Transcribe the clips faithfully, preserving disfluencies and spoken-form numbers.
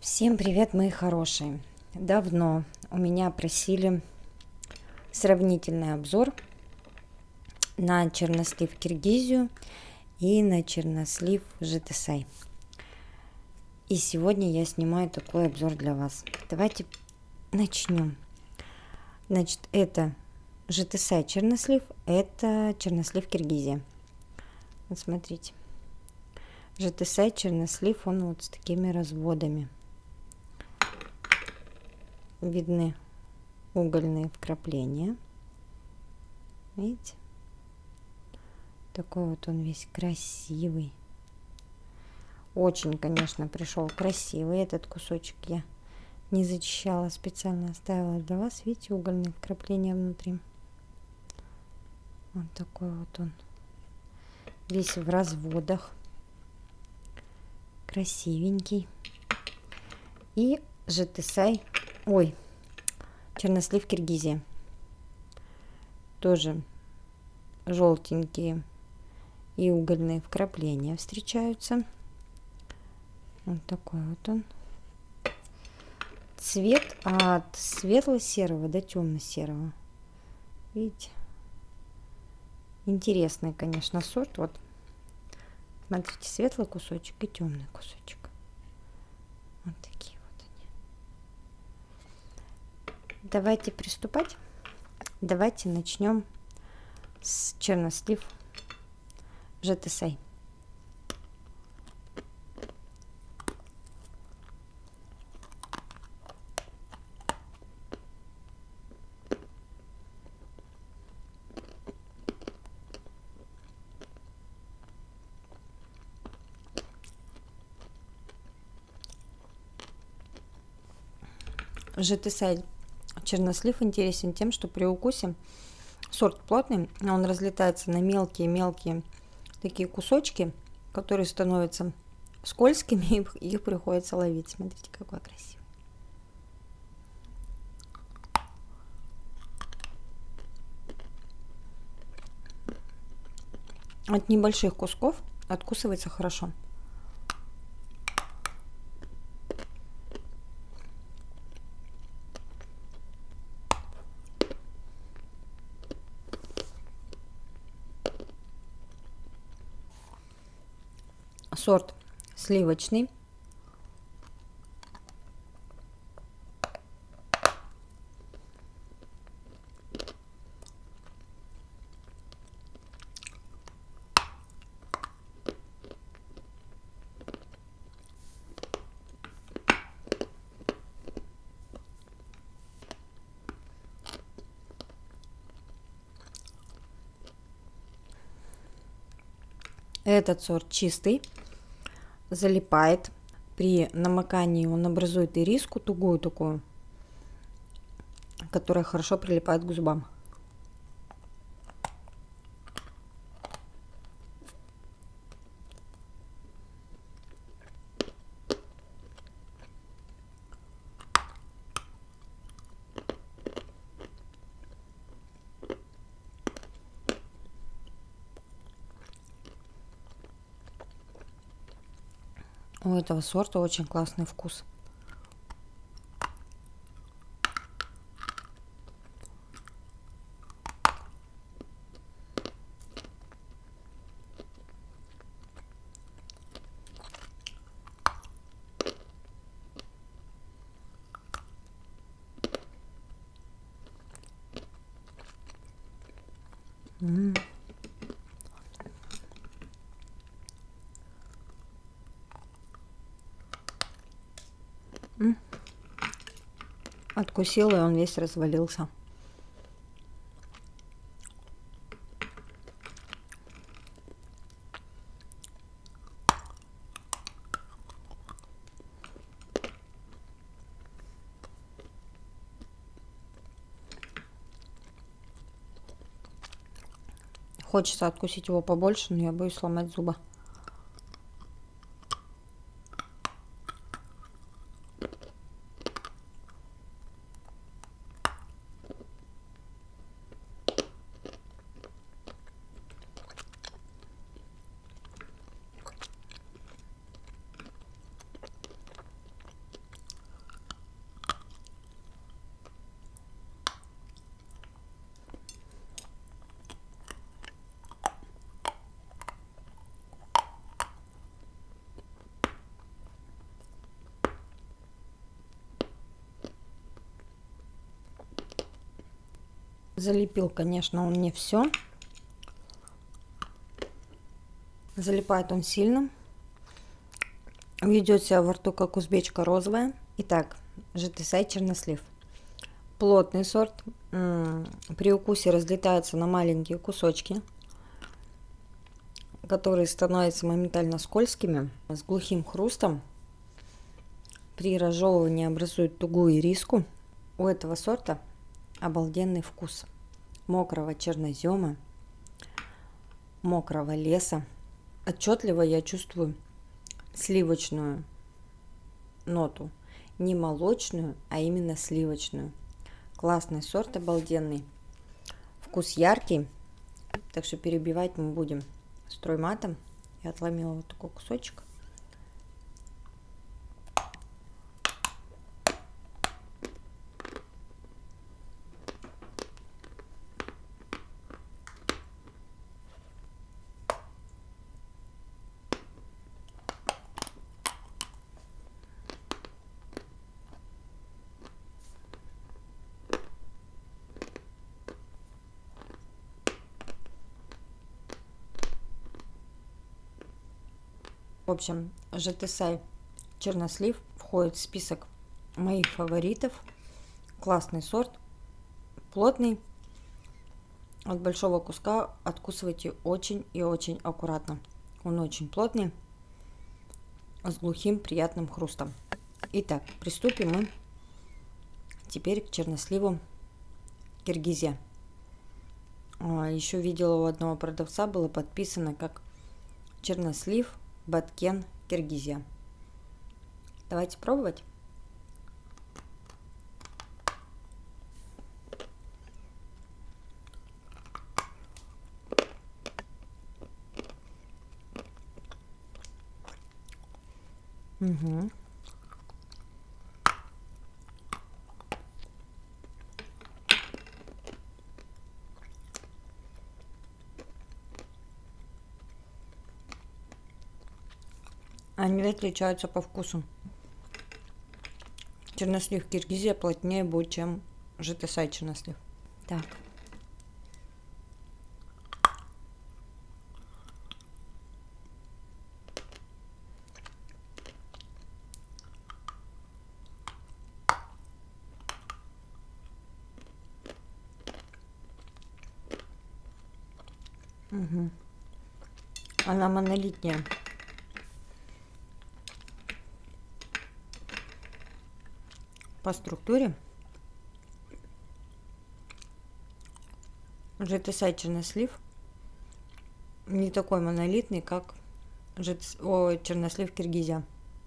Всем привет, мои хорошие! Давно у меня просили сравнительный обзор на чернослив Киргизию и на чернослив Жетысай. И сегодня я снимаю такой обзор для вас. Давайте начнем. Значит, это Жетысай чернослив, это чернослив Киргизия. Вот смотрите. Жетысай чернослив, он вот с такими разводами. Видны угольные вкрапления. Видите? Такой вот он весь красивый. Очень, конечно, пришел красивый. Этот кусочек я не зачищала, специально оставила для вас. Видите, угольные вкрапления внутри. Вот такой вот он. Весь в разводах. Красивенький. И Жетысай. Ой, чернослив Киргизия. Тоже желтенькие и угольные вкрапления встречаются. Вот такой вот он. Цвет от светло-серого до темно-серого. Видите? Интересный, конечно, сорт. Вот, смотрите, светлый кусочек и темный кусочек. Вот такие вот они. Давайте приступать. Давайте начнем с чернослив Жетысай. Жетысай чернослив интересен тем, что при укусе сорт плотный, он разлетается на мелкие-мелкие такие кусочки, которые становятся скользкими, и их приходится ловить. Смотрите, какой красивый. От небольших кусков откусывается хорошо. Сорт сливочный. Этот сорт чистый, залипает. При намокании он образует ириску тугую такую, которая хорошо прилипает к зубам. У этого сорта очень классный вкус. М-м. Откусила, и он весь развалился. Хочется откусить его побольше, но я боюсь сломать зубы. Залепил, конечно, он не все. Залипает он сильно. Ведет себя во рту, как узбечка розовая. Итак, житесай чернослив. Плотный сорт. При укусе разлетается на маленькие кусочки, которые становятся моментально скользкими, с глухим хрустом. При разжевывании образуют тугую ириску. У этого сорта обалденный вкус мокрого чернозема, мокрого леса. Отчетливо я чувствую сливочную ноту. Не молочную, а именно сливочную. Классный сорт, обалденный. Вкус яркий. Так что перебивать мы будем стройматом. Я отломила вот такой кусочек. В общем, житесай чернослив входит в список моих фаворитов. Классный сорт, плотный. От большого куска откусывайте очень и очень аккуратно. Он очень плотный, с глухим приятным хрустом. Итак, приступим мы теперь к черносливу Киргизия. Еще видела у одного продавца, было подписано как чернослив Баткен, Киргизия. Давайте пробовать. Угу. Они отличаются по вкусу. Чернослив Киргизия плотнее будет, чем житесай чернослив. Так. Угу. Она монолитнее. По структуре житесай чернослив не такой монолитный, как жит... О, чернослив Киргизия.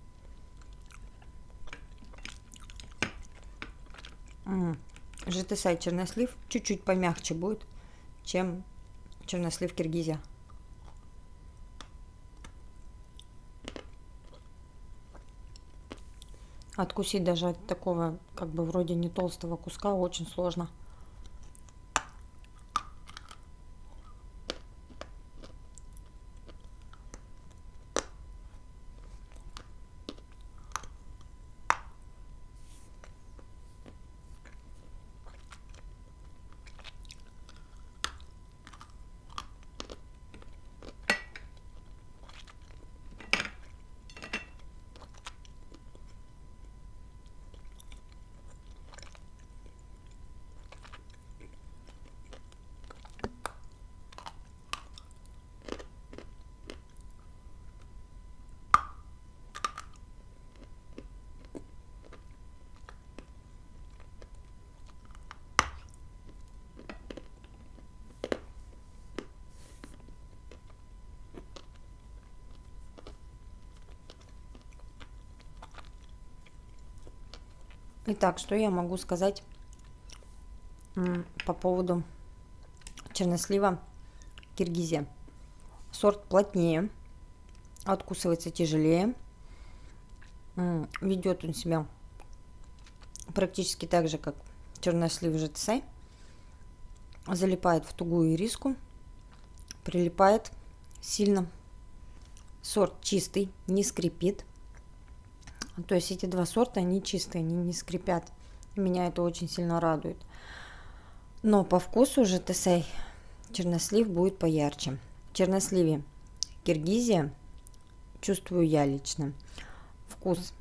Житесай чернослив чуть-чуть помягче будет, чем чернослив Киргизия. Откусить даже от такого, как бы вроде не толстого куска, очень сложно. Итак, что я могу сказать по поводу чернослива Киргизия? Сорт плотнее, откусывается тяжелее, ведет он себя практически так же, как чернослив житесай, залипает в тугую ириску, прилипает сильно. Сорт чистый, не скрипит. То есть эти два сорта, они чистые, они не скрипят. Меня это очень сильно радует. Но по вкусу ЖТС чернослив будет поярче. В черносливе Киргизия, чувствую я лично, вкус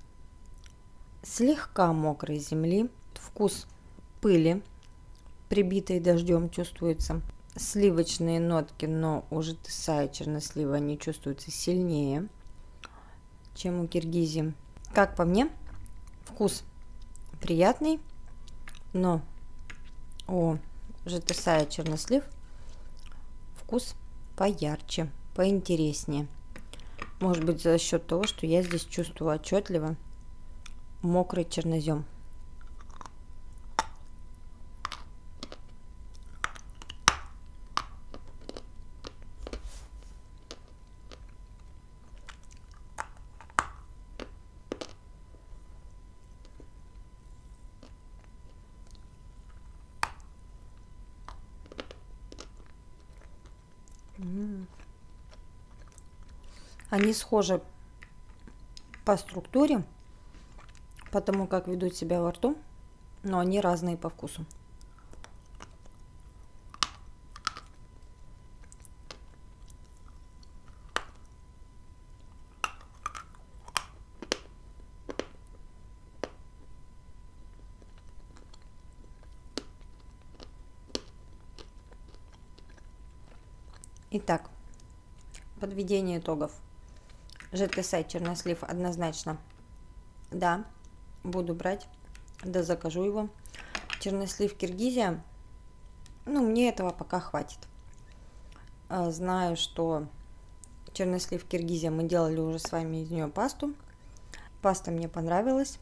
слегка мокрой земли, вкус пыли, прибитой дождем, чувствуется. Сливочные нотки, но у ЖТСа и чернослива они чувствуются сильнее, чем у Киргизии. Как по мне, вкус приятный, но у ЖТСа и чернослив вкус поярче, поинтереснее. Может быть, за счет того, что я здесь чувствую отчетливо мокрый чернозем. Они схожи по структуре, потому как ведут себя во рту, но они разные по вкусу. Итак, подведение итогов. ЖТС чернослив однозначно да, буду брать, да закажу его. Чернослив Киргизия, ну мне этого пока хватит. Знаю, что чернослив Киргизия мы делали уже с вами из нее пасту. Паста мне понравилась.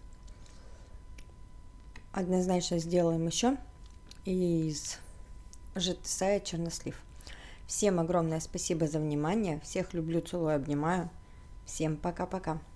Однозначно сделаем еще из ЖТС чернослив. Всем огромное спасибо за внимание. Всех люблю, целую, обнимаю. Всем пока-пока.